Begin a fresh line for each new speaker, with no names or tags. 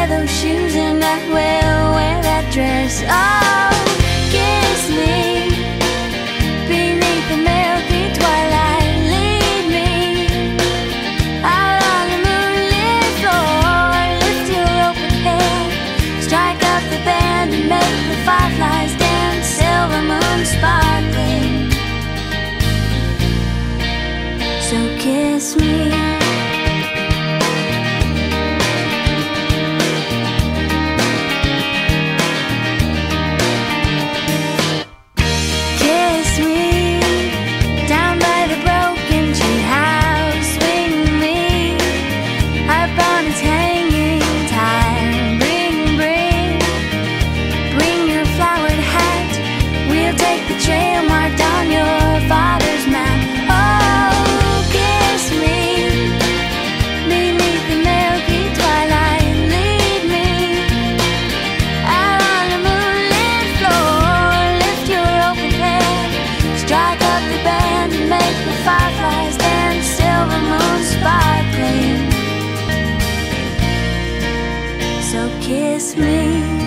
those shoes and I will wear that dress. Oh, kiss me beneath the milky twilight. Lead me out on the moonlit floor. Lift your open hand, strike up the band and make the fireflies dance. Silver moon sparkling, so kiss me. Trail marked on your father's map. Oh, kiss me beneath the milky twilight. Lead me out on the moonlit floor. Lift your open hand, strike up the band and make the fireflies dance. Silver moon sparkling, so kiss me.